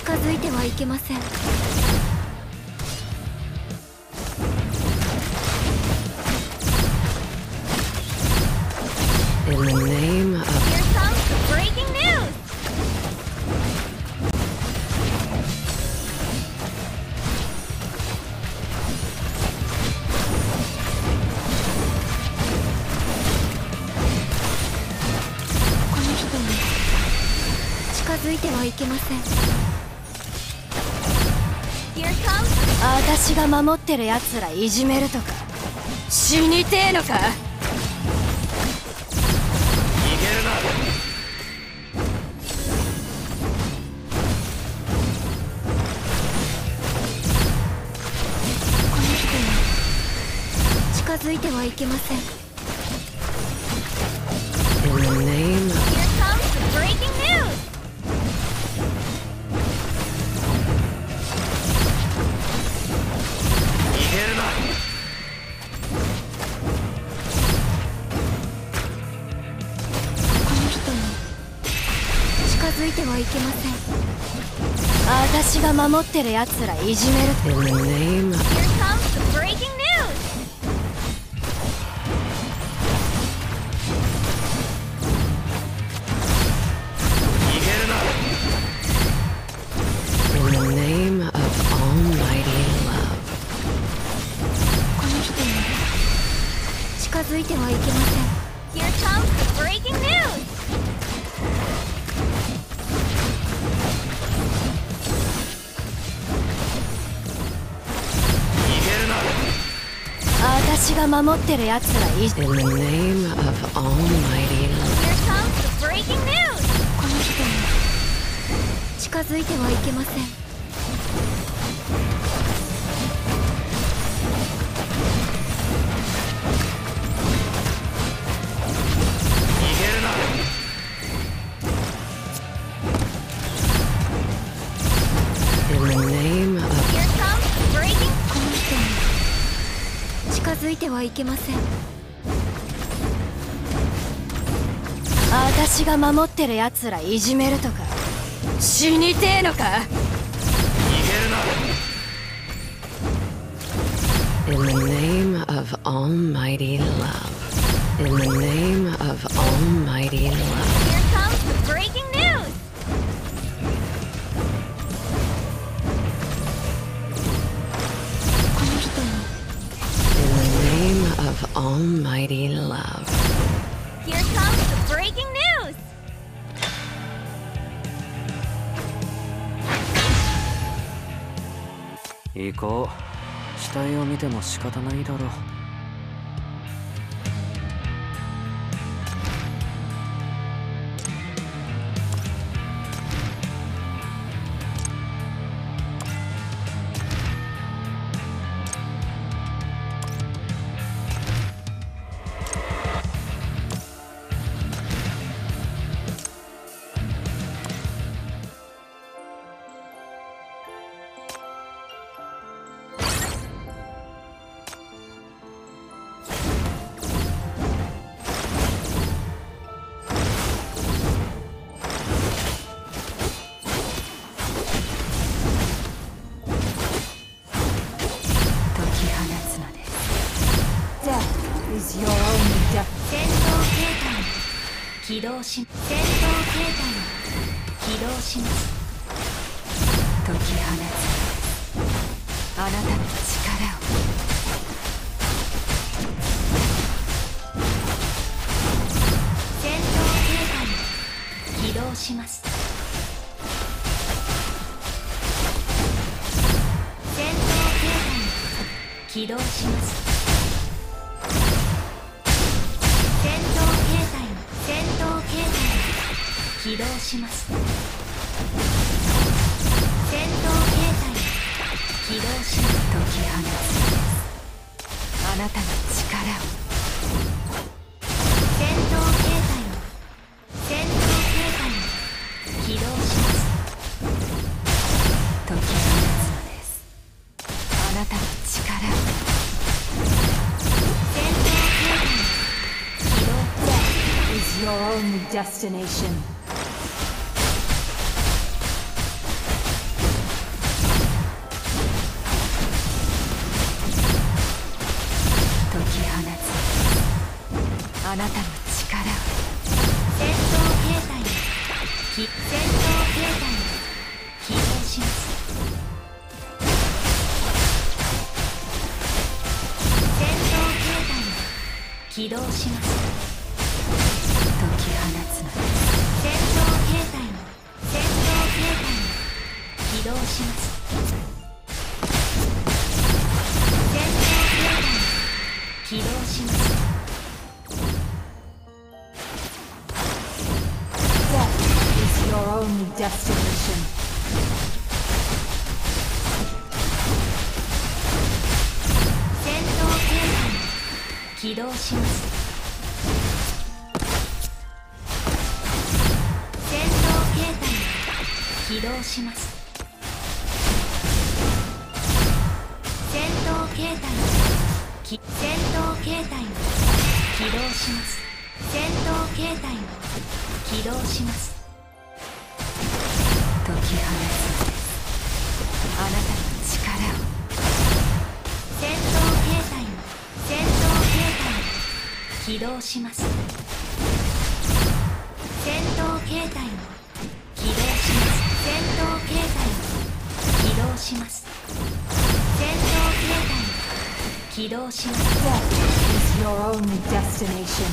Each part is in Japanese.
近づいてはいけません。 In the name of... Here comes the breaking news! この人に近づいてはいけません。Here comes... 私が守ってる奴らいじめるとか死にてえのか。 近づいてはいけません。 In the name of... Here comes the breaking news! 逃げるな。 この人に近づいてはいけません。 私が守ってる奴らいじめる。 In the name of... Here comes the breaking news! 逃げるな。 In the name of almighty love. この人に近づいてはいけません。 Here comes the breaking news! 逃げるな。 私が守ってる奴らいじ In the name of almighty love. Here comes the breaking news! この人に近づいてはいけません。 逃げるな。 In the name of... Here comes the breaking... この人に近づいてはいけません。 私が守ってる奴らいじめるとか死にてえのか。 逃げるな。 In the name of almighty love. In the name of almighty love. Here comes the breaking news! この人に In the name of almighty love. Here comes the breaking news! 行こう。死体を見ても仕方ないだろう。 起動し戦闘形態起動します。解き放つあなたの力を。戦闘形態起動します。戦闘形態起動します。起動します。戦闘形態起動します。解き放つあなたの力を。戦闘形態戦闘形態起動します。解き放つのです。あなたの力を。戦闘形態起動。Death is your only destination. 戦闘形態を起動します。戦闘形態を起動します。解き放つのです。戦闘形態を起動します。戦闘形態を起動します。 Your only destination. 戦闘形態を起動します。戦闘形態を起動します。戦闘形態を戦闘形態を起動します。戦闘形態を起動します。解き放つのです。あなたの力を。戦闘形態を起動します。戦闘形態を起動します。戦闘形態を起動します。戦闘形態を起動します。 Death is your only destination.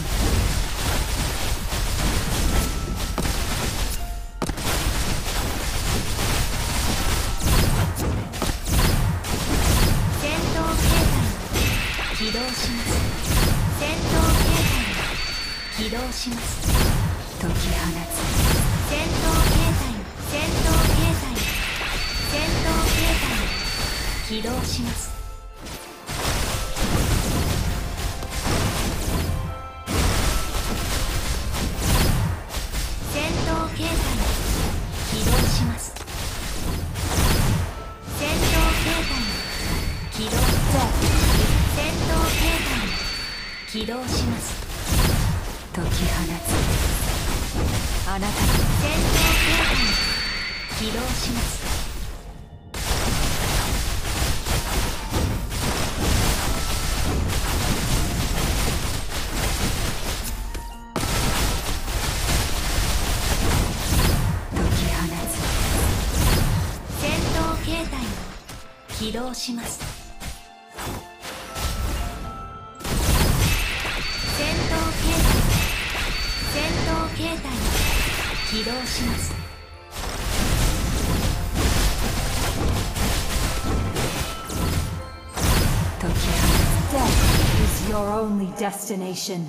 起動します。戦闘形態を起動します。解き放つ。戦闘形態を戦闘形態を戦闘形態を起動します。戦闘形態を起動します。戦闘形態を起動。戦闘形態を起動します。解き放つ。あなたの戦闘形態を起動します。解き放つ。戦闘形態を起動します。形態を起動します。解き放つ。 Death is your only destination.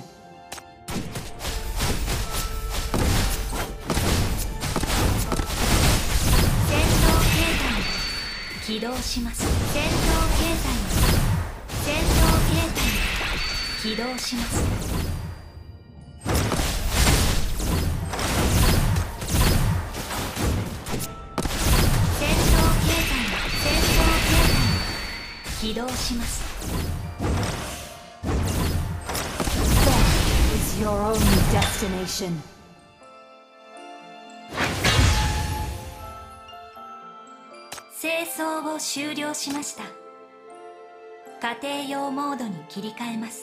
戦闘形態を起動します。戦闘形態を戦闘形態を起動します。起動します。 Death is your only destination. 清掃を終了しました。家庭用モードに切り替えます。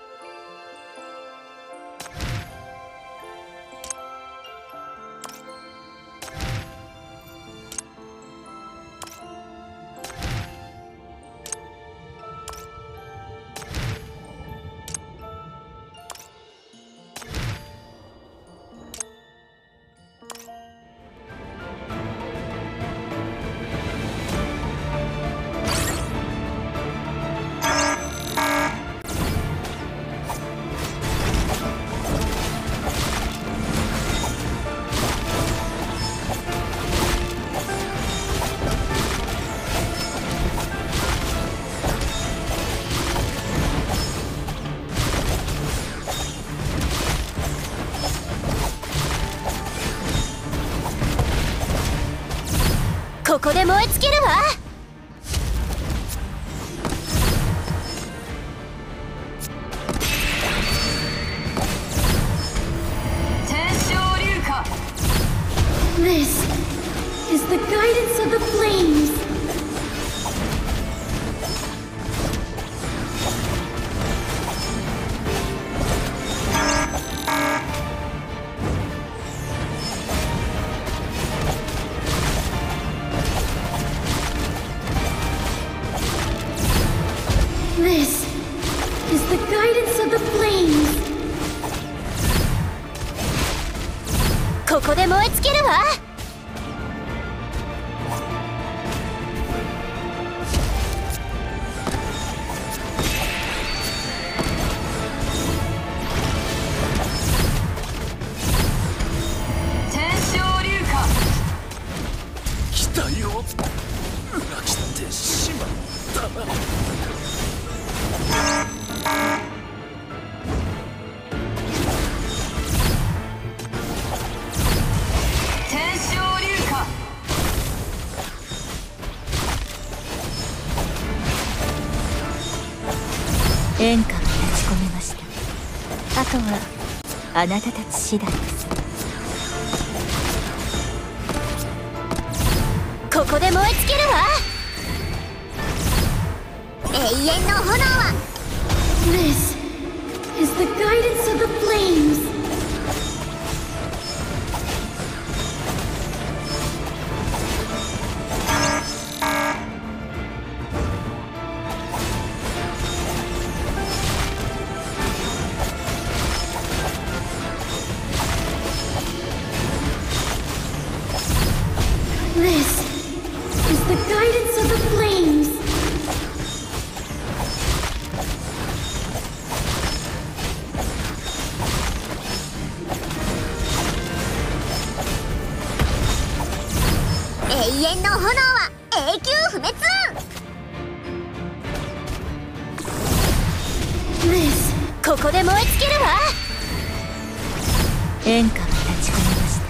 ここで燃え尽きるわ。 天正流火 This is the guidance of the flames. guidance of the flames. ここで燃え尽きるわ。 天正流化。 期待を裏切ってしまったな。 天正流化。 演歌が立ち込めました。あとはあなたたち次第です。 ここで燃え尽きるわ。 永遠の炎は This is the guidance of the flames. 永遠の炎は永久不滅。 This ここで燃え尽きるわ。 演歌が立ち込めました。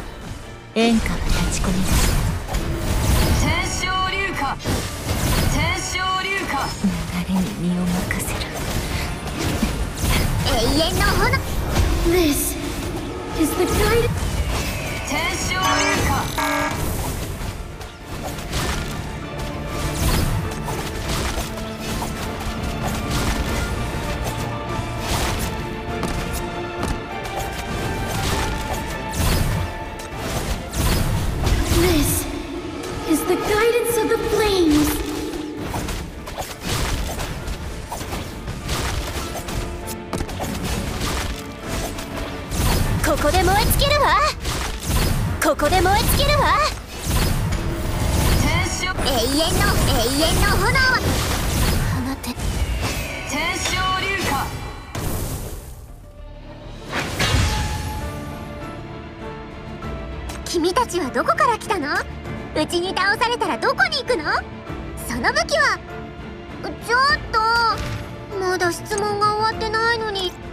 演歌が立ち込めました。 天正流化。天正流化。 流れに身を任せる。 永遠の炎 This is the guidance. 天正流化。 This is the guidance of the flames. ここで燃え尽きるわ。ここで燃え尽きるわ。 天正。 永遠の炎は放て。 天正流化。 君たちはどこから来たの？うちに倒されたらどこに行くの？その武器はちょっとまだ質問が終わってないのに